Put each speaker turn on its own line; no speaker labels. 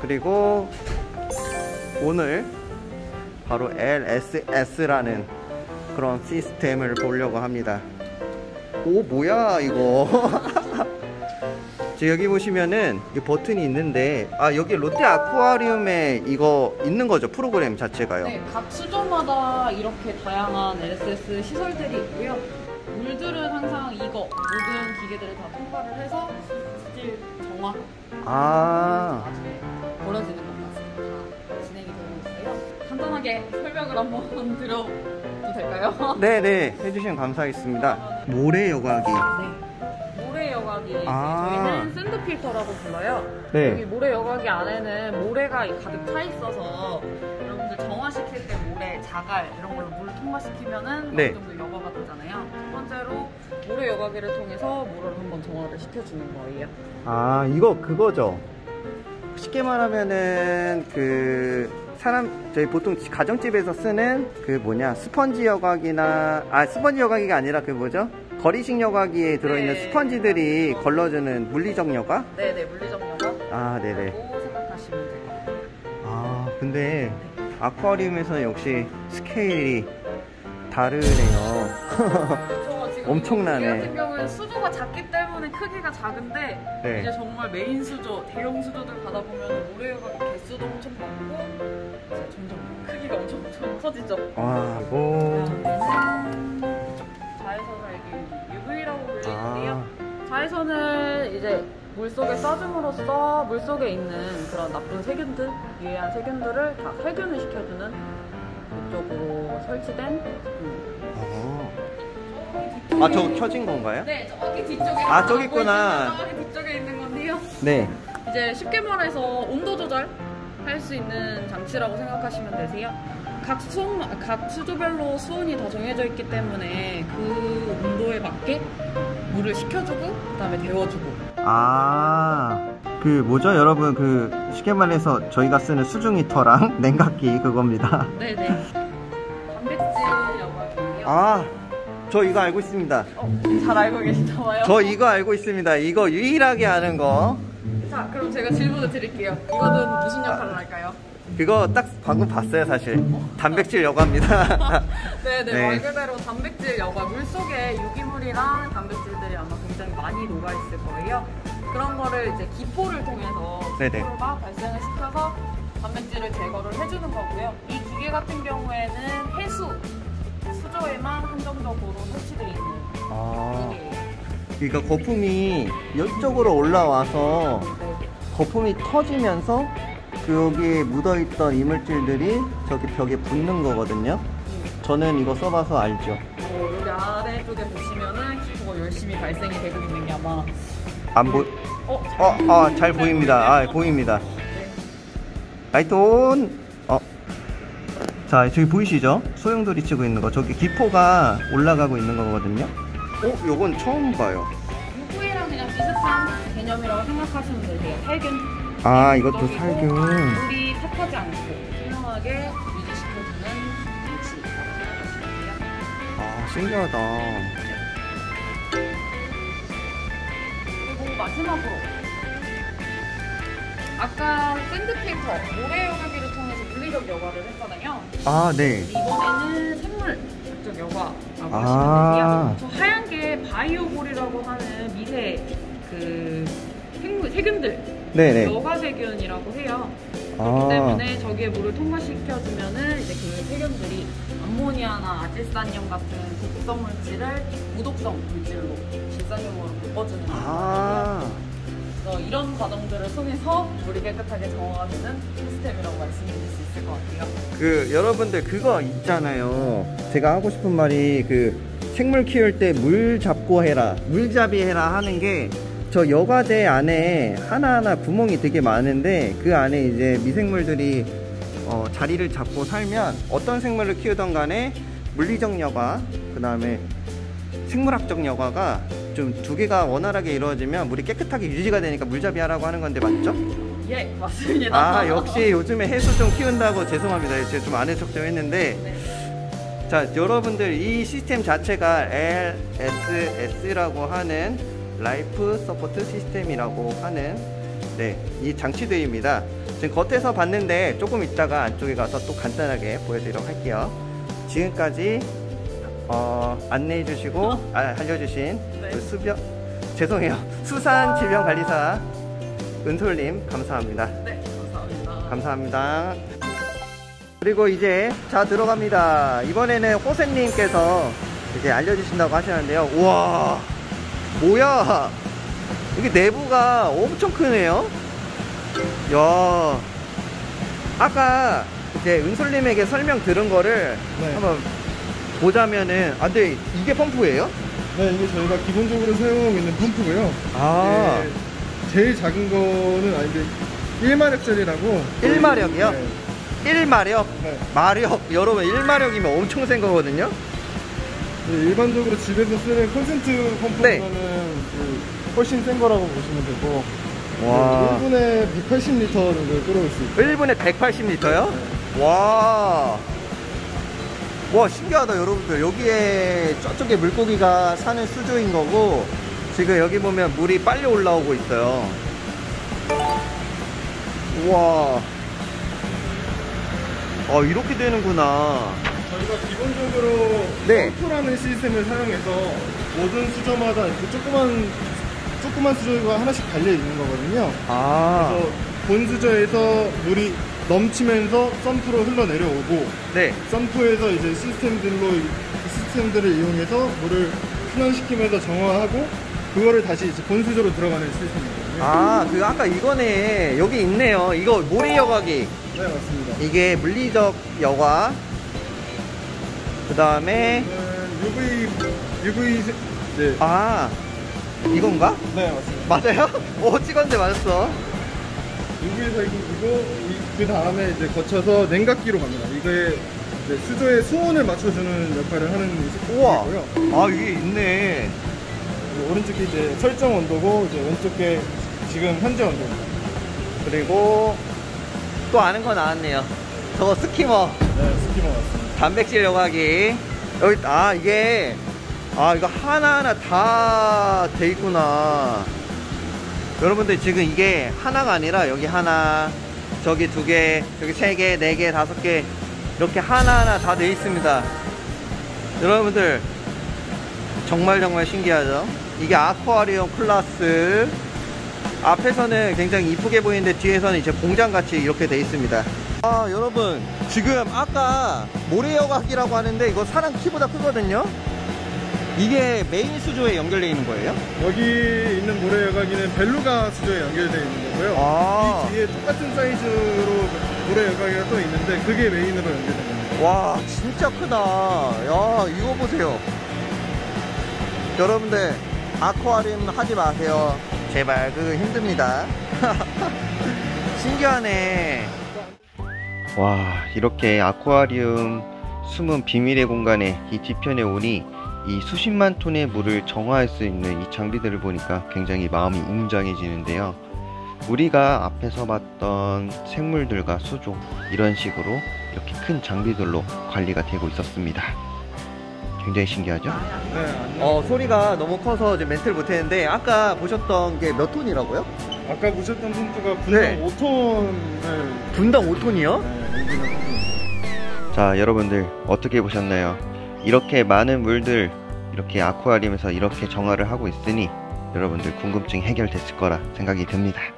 그리고 오늘 바로 LSS라는 그런 시스템을 보려고 합니다. 오, 뭐야 이거. 여기 보시면은 이 버튼이 있는데, 아, 여기 롯데 아쿠아리움에 이거 있는 거죠, 프로그램 자체가요?
네, 각 수조마다 이렇게 다양한 LSS 시설들이 있고요. 물들은 항상 이거 모든 기계들을 다 통과를 해서 스틸 정화 나중에 벌어지는 것까지 진행이 되고 있어요. 간단하게 설명을 한번 드려도 될까요?
네네, 해주시면 감사하겠습니다. 모래 여과기.
네, 모래 여과기. 저희는 샌드 필터라고 불러요.
네.
여기 모래 여과기 안에는 모래가 가득 차 있어서 여러분들 정화시킬 때 모래, 자갈 이런 걸로 물을 통과시키면은
네.
어느 정도 여과가 되잖아요. 첫 번째로 모래 여과기를 통해서 물을 한번 정화를 시켜주는 거예요.
아, 이거 그거죠. 쉽게 말하면은 저희 보통 가정집에서 쓰는 스펀지 여과기나, 스펀지 여과기가 아니라 거리식 여과기에 들어있는
네.
스펀지들이 걸러주는 물리적 여과?
네네, 물리적 여과.
아, 네네.
라고 생각하시면 될 것 같아요.
아, 근데 아쿠아리움에서는 역시 스케일이 다르네요.
지금
엄청나네.
이 같은 경우는 수조가 작기 때문에 크기가 작은데,
네.
이제 정말 메인 수조, 대형 수조들 가다 보면 모래 여과기 개수도 엄청 많고 이제 점점 크기가 엄청 커지죠.
와, 뭐.
자외선 살균 UV라고 불리는데요. 자외선을 이제 물속에 쏴줌으로써 물속에 있는 그런 나쁜 세균들, 유해한 세균들을 다 살균을 시켜주는 이쪽으로 설치된
아, 저거 켜진 건가요?
네, 저기 뒤쪽에.
아, 저기 있구나.
저기 뒤쪽에 있는 건데요.
네.
이제 쉽게 말해서 온도 조절 할 수 있는 장치라고 생각하시면 되세요. 각 수조별로 수온이 다 정해져 있기 때문에 그 온도에 맞게 물을 식혀주고 그다음에 데워주고.
아, 여러분, 쉽게 말해서 저희가 쓰는 수중 히터랑 냉각기 그겁니다.
네네. 단백질 여과기예요.
아, 저 이거 알고 있습니다.
잘 알고 계시나 봐요.
저 이거 알고 있습니다. 이거 유일하게 아는 거.
자, 그럼 제가 질문을 드릴게요. 이거는 무슨 역할을 할까요?
그거 딱 방금 봤어요, 사실. 단백질 여과입니다.
네네,
네.
말 그대로 단백질 여과. 물속에 유기물이랑 단백질들이 아마 굉장히 많이 녹아있을 거예요. 그런 거를 이제 기포를 통해서
네네.
기포가 발생을 시켜서 단백질을 제거를 해주는 거고요. 이 기계 같은 경우에는 해수, 수조에만 한정적으로 설치되어 있는 기계예요.
그러니까 거품이 이쪽으로 올라와서 거품이 터지면서 여기에 묻어있던 이물질들이 저기 벽에 붙는 거거든요. 저는 이거 써봐서 알죠.
여기 아래쪽에 보시면은 기포가 열심히 발생이 되고 있는 게 아마
잘 보입니다. 보입니다. 라이트 온. 자, 저기 보이시죠? 소용돌이 치고 있는 거. 저기 기포가 올라가고 있는 거거든요. 요건 처음 봐요.
UV랑 그냥 비슷한 개념이라고 생각하시면 되세요. 살균.
이것도 살균.
물이 탁하지 않고 투명하게 유지시켜주는 장치라고 생각하시면 돼요.
신기하다.
그리고 마지막으로 아까 샌드페이퍼, 모래 여과기를 통해서 물리적 여과를 했잖아요.
네.
이번에는 생물적 여과라고 하시면 되세요. 저 하얀 게 바이오볼이라고 하는 미세 세균들.
네네.
여과 세균이라고 해요. 그렇기 때문에 저기에 물을 통과시켜주면은 이제 그 세균들이 암모니아나 아질산염 같은 독성 물질을 무독성 물질로 질산염으로 바꿔주는 그래서 이런 과정들을 통해서 물이 깨끗하게 정화가 되는 시스템이라고 말씀드릴 수 있을 것 같아요.
여러분들 그거 있잖아요. 제가 하고 싶은 말이 생물 키울 때 물 잡고 해라, 물잡이 해라 하는 게, 저 여과대 안에 하나하나 구멍이 되게 많은데 그 안에 이제 미생물들이 자리를 잡고 살면 어떤 생물을 키우던 간에 물리적 여과, 그 다음에 생물학적 여과가 좀 두 개가 원활하게 이루어지면 물이 깨끗하게 유지가 되니까 물잡이 하라고 하는 건데 맞죠?
예, 맞습니다.
역시 요즘에 해수 좀 키운다고 죄송합니다. 제가 좀 아는 척 좀 했는데.
네.
자, 여러분들 이 시스템 자체가 LSS라고 하는 라이프 서포트 시스템이라고 하는 이 장치들입니다. 지금 겉에서 봤는데 조금 있다가 안쪽에 가서 또 간단하게 보여드리도록 할게요. 지금까지 안내해 주시고 알려주신
네.
그 죄송해요, 수산질병관리사 은솔님 감사합니다.
네, 감사합니다.
감사합니다. 그리고 이제 자 들어갑니다. 이번에는 호세님께서 이제 알려주신다고 하시는데요. 우와, 뭐야, 이게 내부가 엄청 크네요. 야, 아까 이제 은솔님에게 설명 들은 거를
네.
한번 보자면은, 근데 이게 펌프예요?
네, 이게 저희가 기본적으로 사용하고 있는 펌프고요.
아,
네, 제일 작은 거는 아닌데 1마력짜리라고.
1마력이요?
네.
1마력?
네.
마력, 여러분 1마력이면 엄청 센 거거든요?
네, 일반적으로 집에서 쓰는 콘센트 펌프보다는 훨씬 센 거라고 보시면 되고.
와.
1분에 180리터 정도 끓여올 수 있어요.
1분에 180리터요? 와. 와, 신기하다, 여러분들. 여기에 저쪽에 물고기가 사는 수조인 거고, 지금 여기 보면 물이 빨리 올라오고 있어요. 우와. 이렇게 되는구나.
저희가 기본적으로
네.
펌프라는 시스템을 사용해서 모든 수조마다 이렇게 조그만 수조가 하나씩 달려 있는 거거든요. 그래서 본 수조에서 물이 넘치면서 펌프로 흘러내려오고,
네.
펌프에서 이제 시스템들을 이용해서 물을 순환시키면서 정화하고, 그거를 다시 이제 본 수조로 들어가는 시스템이거든요.
그 아까 이거네. 여기 있네요. 이거 모래 여과기.
네, 맞습니다.
이게 물리적 여과. 그 다음에
UV 네.
이건가?
네, 맞습니다.
맞아요? 찍었는데 맞았어.
UV 살균기고, 그 다음에 이제 거쳐서 냉각기로 갑니다. 이게 이제 수조의 수온을 맞춰주는 역할을 하는
우와.
시스템이고요.
이게 있네.
오른쪽이 이제 설정 온도고, 이제 왼쪽에 지금 현재 온도입니다.
그리고 또 아는 거 나왔네요. 저거 스키머.
네, 스키머 맞습니다.
단백질 여과기. 여기 이게 이거 하나하나 다 돼 있구나. 여러분들 지금 이게 하나가 아니라 여기 하나, 저기 2개, 여기 3개, 4개, 5개 이렇게 하나하나 다 돼 있습니다. 여러분들 정말 신기하죠? 이게 아쿠아리움 클래스. 앞에서는 굉장히 이쁘게 보이는데 뒤에서는 이제 공장같이 이렇게 돼 있습니다. 여러분 지금 아까 모래여과기라고 하는데 이거 사람 키보다 크거든요? 이게 메인 수조에 연결되어 있는 거예요?
여기 있는 모래 여과기는 벨루가 수조에 연결되어 있는 거고요. 이 뒤에 똑같은 사이즈로 모래 여과기가 또 있는데 그게 메인으로 연결됩니다.
와, 진짜 크다. 야, 이거 보세요. 여러분들 아쿠아리움 하지 마세요. 제발, 그거 힘듭니다. 신기하네. 와, 이렇게 아쿠아리움 숨은 비밀의 공간에 이 뒤편에 오니 이 수십만 톤의 물을 정화할 수 있는 이 장비들을 보니까 굉장히 마음이 웅장해지는데요. 우리가 앞에서 봤던 생물들과 수조, 이런 식으로 이렇게 큰 장비들로 관리가 되고 있었습니다. 굉장히 신기하죠?
네,
소리가 너무 커서 이제 멘트를 못했는데, 아까 보셨던 게 몇 톤이라고요?
아까 보셨던 펌프가 분당
네.
5톤을
분당 5톤이요?
네,
자, 여러분들 어떻게 보셨나요? 이렇게 많은 물들, 이렇게 아쿠아리움에서 이렇게 정화를 하고 있으니 여러분들 궁금증이 해결됐을 거라 생각이 듭니다.